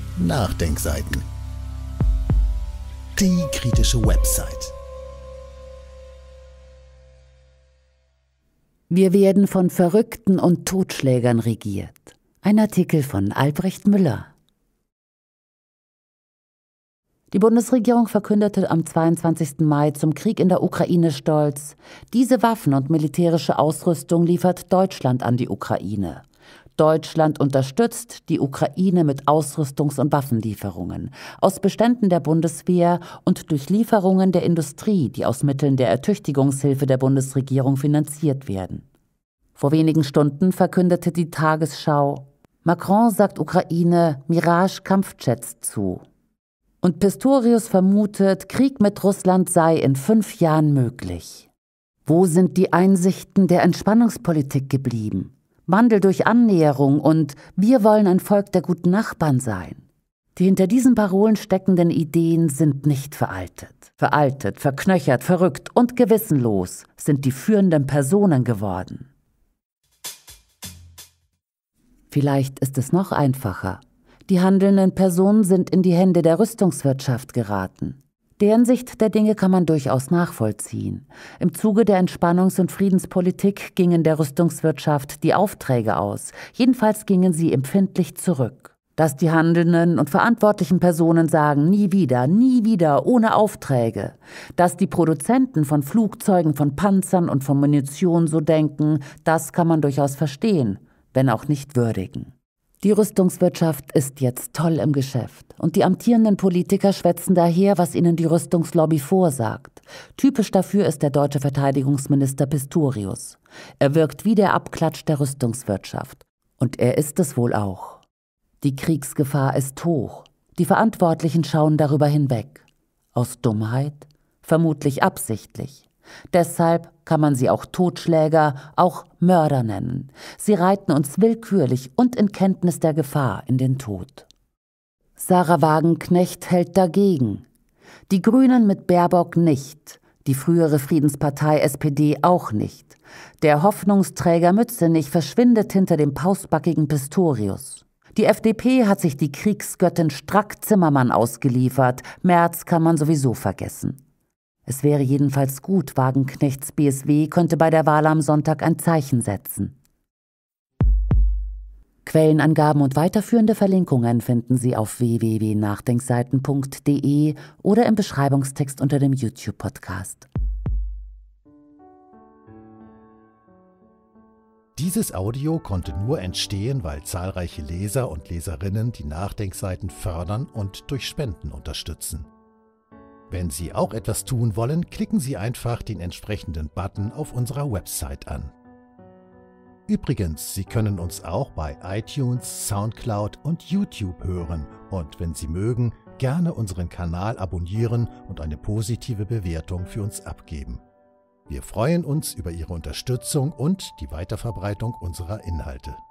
Nachdenkseiten. Die kritische Website. Wir werden von Verrückten und Totschlägern regiert. Ein Artikel von Albrecht Müller. Die Bundesregierung verkündete am 22. Mai zum Krieg in der Ukraine stolz: Diese Waffen und militärische Ausrüstung liefert Deutschland an die Ukraine. Deutschland unterstützt die Ukraine mit Ausrüstungs- und Waffenlieferungen aus Beständen der Bundeswehr und durch Lieferungen der Industrie, die aus Mitteln der Ertüchtigungshilfe der Bundesregierung finanziert werden. Vor wenigen Stunden verkündete die Tagesschau: Macron sagt Ukraine Mirage-Kampfjets zu. Und Pistorius vermutet, Krieg mit Russland sei in 5 Jahren möglich. Wo sind die Einsichten der Entspannungspolitik geblieben? Wandel durch Annäherung und wir wollen ein Volk der guten Nachbarn sein. Die hinter diesen Parolen steckenden Ideen sind nicht veraltet. Veraltet, verknöchert, verrückt und gewissenlos sind die führenden Personen geworden. Vielleicht ist es noch einfacher. Die handelnden Personen sind in die Hände der Rüstungswirtschaft geraten. Deren Sicht der Dinge kann man durchaus nachvollziehen. Im Zuge der Entspannungs- und Friedenspolitik gingen der Rüstungswirtschaft die Aufträge aus. Jedenfalls gingen sie empfindlich zurück. Dass die handelnden und verantwortlichen Personen sagen, nie wieder, ohne Aufträge. Dass die Produzenten von Flugzeugen, von Panzern und von Munition so denken, das kann man durchaus verstehen, wenn auch nicht würdigen. Die Rüstungswirtschaft ist jetzt toll im Geschäft und die amtierenden Politiker schwätzen daher, was ihnen die Rüstungslobby vorsagt. Typisch dafür ist der deutsche Verteidigungsminister Pistorius. Er wirkt wie der Abklatsch der Rüstungswirtschaft. Und er ist es wohl auch. Die Kriegsgefahr ist hoch. Die Verantwortlichen schauen darüber hinweg. Aus Dummheit? Vermutlich absichtlich. Deshalb kann man sie auch Totschläger, auch Mörder nennen. Sie reiten uns willkürlich und in Kenntnis der Gefahr in den Tod. Sarah Wagenknecht hält dagegen. Die Grünen mit Baerbock nicht. Die frühere Friedenspartei SPD auch nicht. Der Hoffnungsträger Mützenich verschwindet hinter dem pausbackigen Pistorius. Die FDP hat sich die Kriegsgöttin Strack-Zimmermann ausgeliefert. Merz kann man sowieso vergessen. Es wäre jedenfalls gut, Wagenknechts BSW könnte bei der Wahl am Sonntag ein Zeichen setzen. Quellenangaben und weiterführende Verlinkungen finden Sie auf www.nachdenkseiten.de oder im Beschreibungstext unter dem YouTube-Podcast. Dieses Audio konnte nur entstehen, weil zahlreiche Leser und Leserinnen die Nachdenkseiten fördern und durch Spenden unterstützen. Wenn Sie auch etwas tun wollen, klicken Sie einfach den entsprechenden Button auf unserer Website an. Übrigens, Sie können uns auch bei iTunes, Soundcloud und YouTube hören und wenn Sie mögen, gerne unseren Kanal abonnieren und eine positive Bewertung für uns abgeben. Wir freuen uns über Ihre Unterstützung und die Weiterverbreitung unserer Inhalte.